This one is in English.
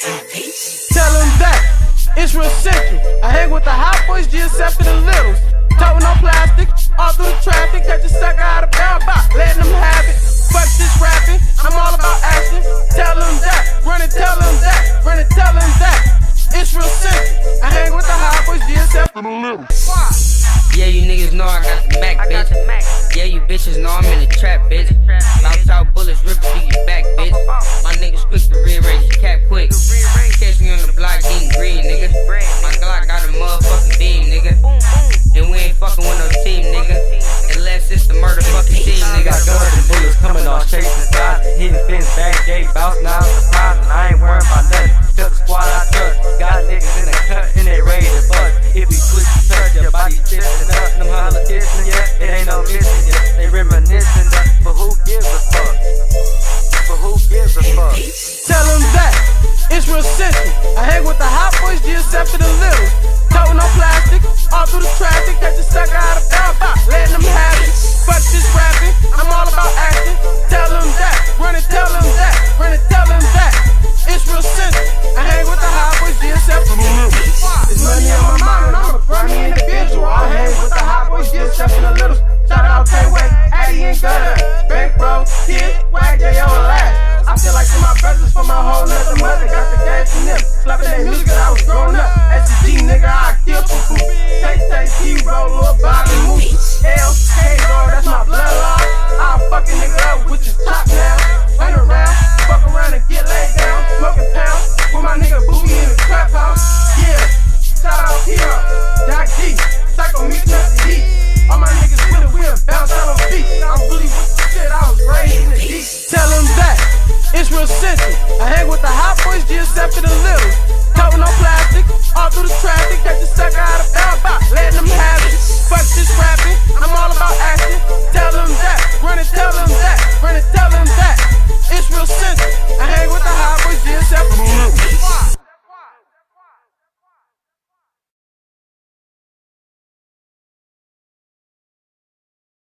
Tell them that it's real central. I hang with the hot boys, GSF and the littles. Toting on plastic, all through the traffic. Catch a sucker out of bound box, letting them have it. Fuck this rapping, I'm all about action. Tell them that, run and tell them that, run and tell them that. It's real central. I hang with the hot boys, GSF and the littles. Yeah, you niggas know I got the Mac, bitch. Yeah, you bitches know I'm in the trap, bitch. South bullets ripping through your back, bitch. My niggas quick to rearrange your cap quick. Catch me on the block getting green, nigga. My Glock got a motherfucking beam, nigga. And we ain't fucking with no team, nigga. Unless it's the murderfucking team, nigga. Got guns and bullets coming off straight to side. Hitting fins, back gate, bounce, now I'm surprised. And I ain't worried about nothing. Tell the squad I trust. Got niggas in the cut and they ready to bust. If you twist and touch, your body twisting up. Them politicians, yeah, it ain't no missing, yeah. They reminiscing up, but who gives a fuck? But who gives a fuck? Tell them that it's real central. I hang with the hot boys, GSF and the littles. Toting on plastic, all through the traffic. Catch a sucker out of bound box, letting them have it. Fuck this rapping, I'm all about action. Tell them that, run and tell them that, run and tell them that. It's real central. I hang with the hot boys, GSF and the littles. It's money on my mind and I'm a grimy individual. I hang with the hot boys, GSF and the littles. Shout out K-Way, Addy and Gutter, Bankroll, Kid, Wag, they all last. I feel like to my brothers from my whole nother mother. Got the gas in them, slapping their music cause I was growing up. SG nigga, I kill for food. Tay, T-Roll, Lil Bobby, Moose. L, K, dog, that's my bloodline. I'll fucking nigga up with your top now.